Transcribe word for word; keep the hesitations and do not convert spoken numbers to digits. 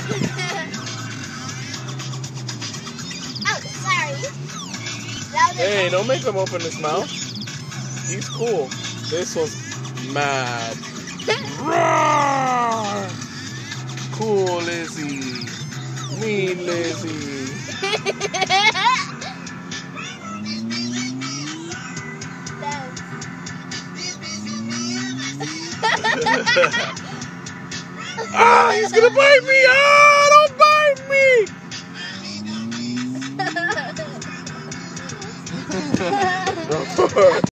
Oh, sorry. Hey, don't make him open his mouth. He's cool. This one's mad. Roar! Cool Lizzy. Mean Lizzy. Ah, he's gonna bite me! Ah, don't bite me!